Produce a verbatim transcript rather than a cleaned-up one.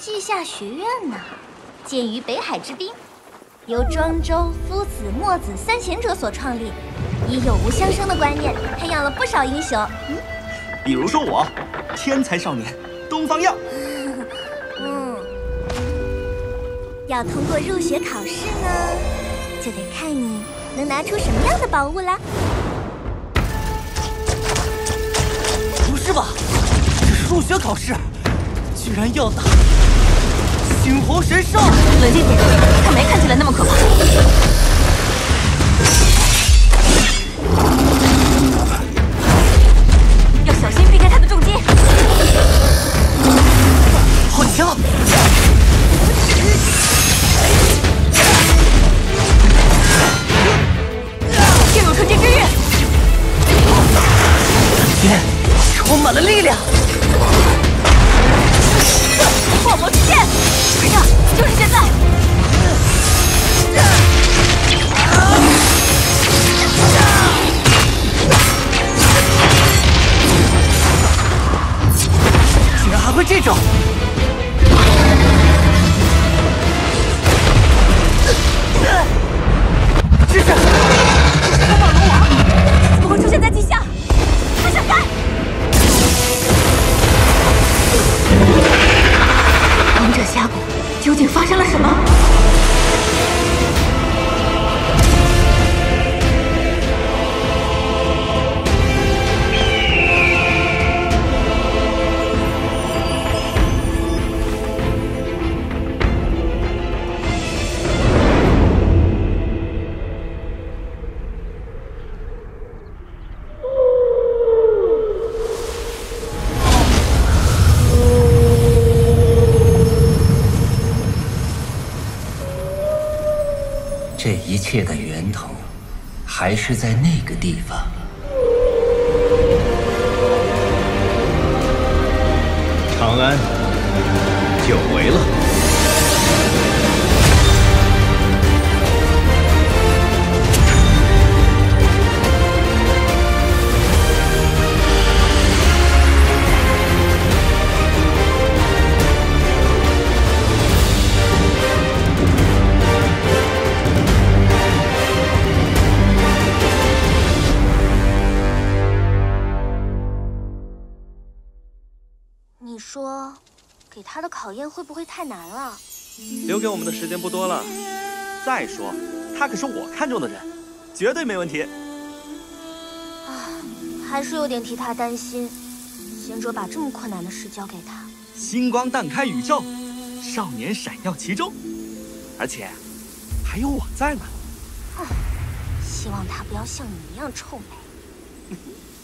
稷下学院呢，建于北海之滨，由庄周、夫子、墨子三贤者所创立，以有无相生的观念，培养了不少英雄。嗯， 比如说我，天才少年东方耀。 嗯，要通过入学考试呢，就得看你能拿出什么样的宝物啦。 不是吧？这是入学考试，居然要打猩红神兽！ 冷静点，他没看起来那么可怕。要小心避开他的重击。 好强！ 进入纯净之域， 天充满了力量。 破魔之剑，是的，就是现在！ 竟然还会这种！这是风暴龙王，怎么会出现在地下？快闪开！王者峡谷究竟发生了什么？ 这一切的源头，还是在那个地方。 长安，久违了。 你说，给他的考验会不会太难了？ 留给我们的时间不多了。再说，他可是我看中的人，绝对没问题。 啊，还是有点替他担心。贤者把这么困难的事交给他， 星光荡开宇宙，少年闪耀其中，而且还有我在呢。 希望他不要像你一样臭美。